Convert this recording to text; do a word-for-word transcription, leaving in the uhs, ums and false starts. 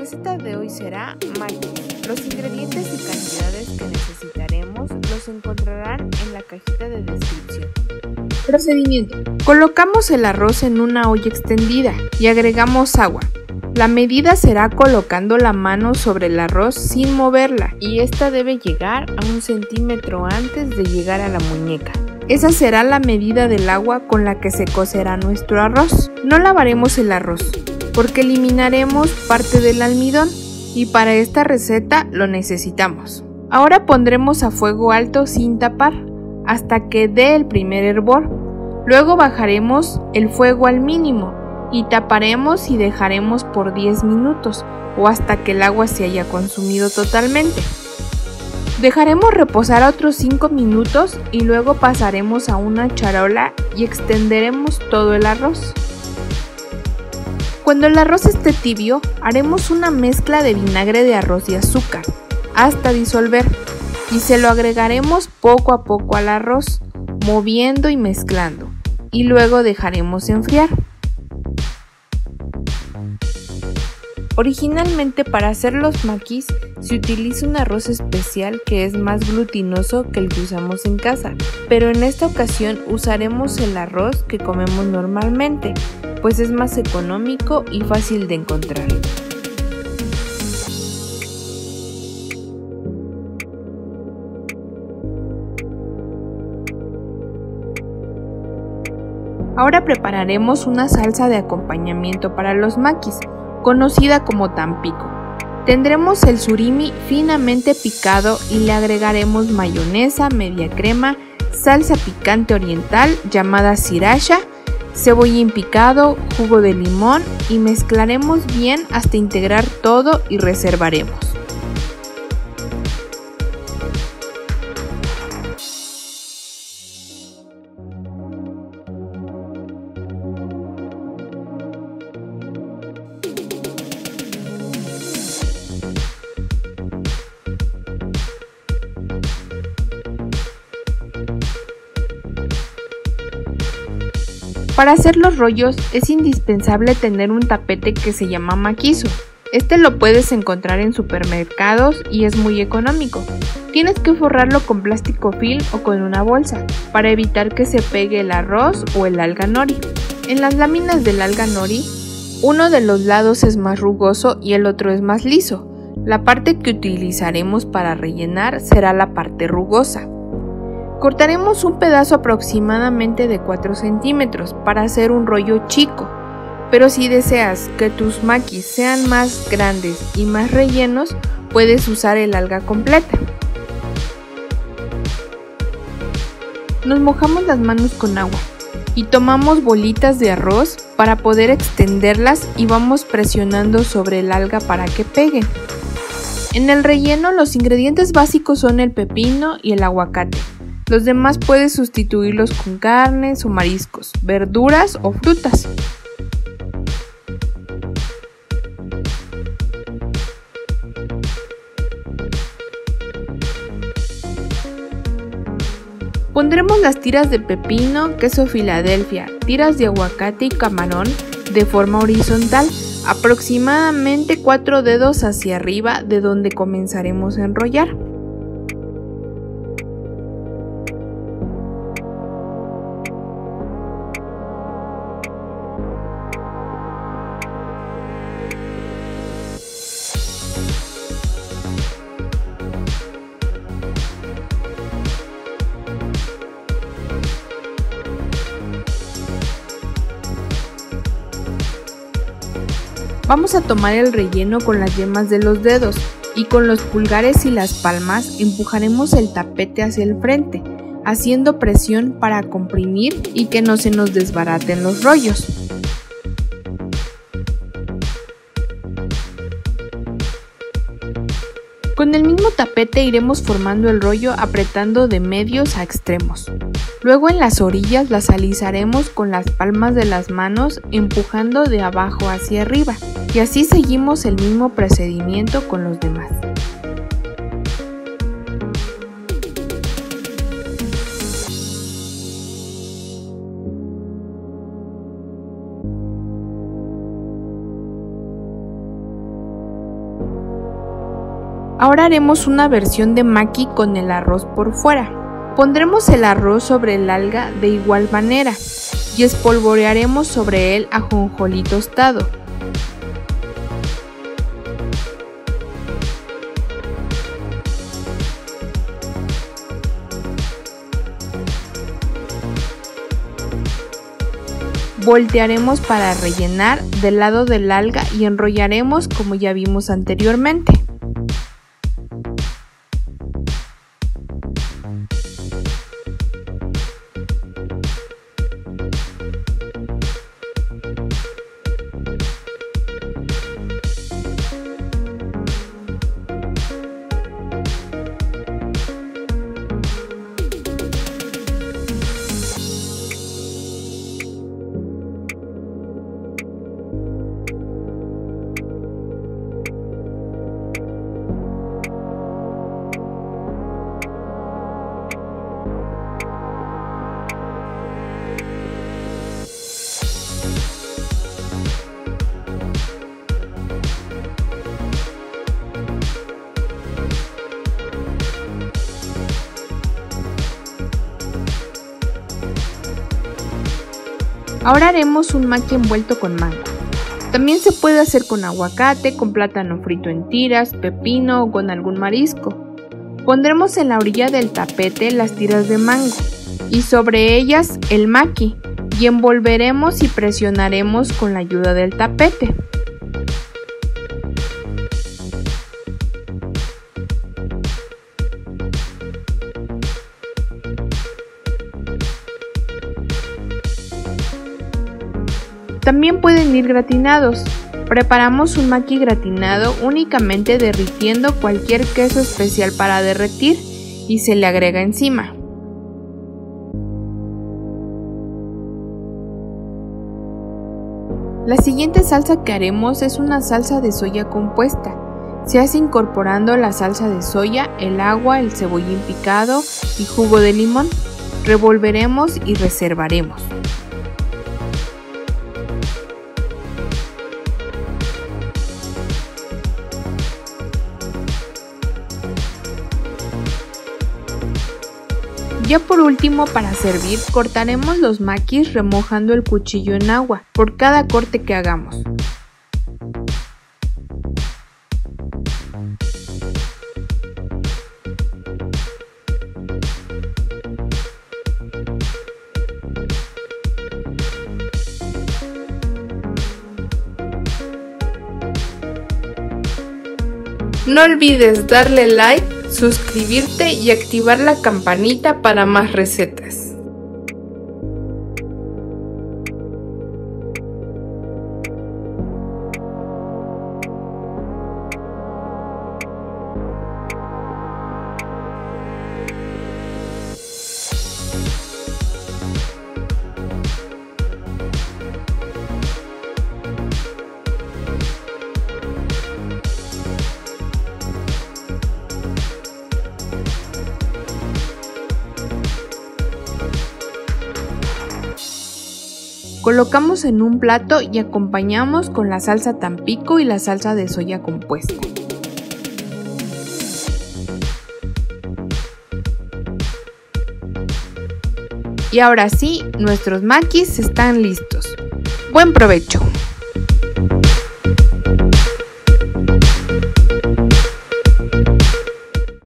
receta de hoy será maquis. Los ingredientes y cantidades que necesitaremos los encontrarán en la cajita de descripción. Procedimiento. Colocamos el arroz en una olla extendida y agregamos agua. La medida será colocando la mano sobre el arroz sin moverla y esta debe llegar a un centímetro antes de llegar a la muñeca. Esa será la medida del agua con la que se cocerá nuestro arroz. No lavaremos el arroz porque eliminaremos parte del almidón y para esta receta lo necesitamos. Ahora pondremos a fuego alto sin tapar hasta que dé el primer hervor. Luego bajaremos el fuego al mínimo y taparemos y dejaremos por diez minutos o hasta que el agua se haya consumido totalmente. Dejaremos reposar otros cinco minutos y luego pasaremos a una charola y extenderemos todo el arroz. Cuando el arroz esté tibio, haremos una mezcla de vinagre de arroz y azúcar hasta disolver y se lo agregaremos poco a poco al arroz, moviendo y mezclando, y luego dejaremos enfriar. Originalmente para hacer los maquis se utiliza un arroz especial que es más glutinoso que el que usamos en casa, pero en esta ocasión usaremos el arroz que comemos normalmente, pues es más económico y fácil de encontrar. Ahora prepararemos una salsa de acompañamiento para los maquis, conocida como Tampico. Tendremos el surimi finamente picado y le agregaremos mayonesa, media crema, salsa picante oriental llamada sriracha, cebollín picado, jugo de limón y mezclaremos bien hasta integrar todo y reservaremos. Para hacer los rollos es indispensable tener un tapete que se llama maquizo. Este lo puedes encontrar en supermercados y es muy económico. Tienes que forrarlo con plástico film o con una bolsa para evitar que se pegue el arroz o el alga nori. En las láminas del alga nori, uno de los lados es más rugoso y el otro es más liso. La parte que utilizaremos para rellenar será la parte rugosa. Cortaremos un pedazo aproximadamente de cuatro centímetros para hacer un rollo chico, pero si deseas que tus maquis sean más grandes y más rellenos, puedes usar el alga completa. Nos mojamos las manos con agua y tomamos bolitas de arroz para poder extenderlas y vamos presionando sobre el alga para que peguen. En el relleno los ingredientes básicos son el pepino y el aguacate. Los demás puedes sustituirlos con carnes o mariscos, verduras o frutas. Pondremos las tiras de pepino, queso Filadelfia, tiras de aguacate y camarón de forma horizontal, aproximadamente cuatro dedos hacia arriba de donde comenzaremos a enrollar. Vamos a tomar el relleno con las yemas de los dedos y con los pulgares y las palmas empujaremos el tapete hacia el frente, haciendo presión para comprimir y que no se nos desbaraten los rollos. Con el mismo tapete iremos formando el rollo apretando de medios a extremos. Luego en las orillas las alisaremos con las palmas de las manos empujando de abajo hacia arriba y así seguimos el mismo procedimiento con los demás. Ahora haremos una versión de maqui con el arroz por fuera. Pondremos el arroz sobre el alga de igual manera y espolvorearemos sobre él ajonjolí tostado. Voltearemos para rellenar del lado del alga y enrollaremos como ya vimos anteriormente. Ahora haremos un maqui envuelto con mango. También se puede hacer con aguacate, con plátano frito en tiras, pepino o con algún marisco. Pondremos en la orilla del tapete las tiras de mango y sobre ellas el maqui y envolveremos y presionaremos con la ayuda del tapete. También pueden ir gratinados. Preparamos un maqui gratinado únicamente derritiendo cualquier queso especial para derretir y se le agrega encima. La siguiente salsa que haremos es una salsa de soya compuesta. Se hace incorporando la salsa de soya, el agua, el cebollín picado y jugo de limón. Revolveremos y reservaremos. Ya por último, para servir, cortaremos los maquis remojando el cuchillo en agua por cada corte que hagamos. No olvides darle like, suscribirte y activar la campanita para más recetas. Colocamos en un plato y acompañamos con la salsa Tampico y la salsa de soya compuesta. Y ahora sí, nuestros maquis están listos. ¡Buen provecho!